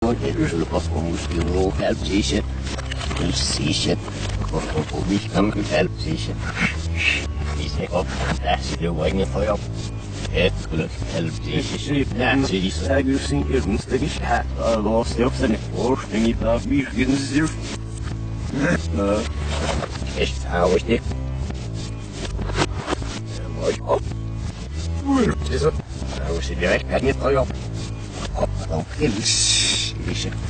Je pense qu'on musculo, helpsiche, helpsiche, und mich kann helpsiche. Diese Kopf, das ist der eigene Feuer. Glück, helpsiche, das ist Agusin, irgendein Geschäft, los, auf seine Vorstellung, wie gehen Sie dir? Ich habe dich. Das ist so. Da muss ich direkt nicht Feuer. Dann hilfst du.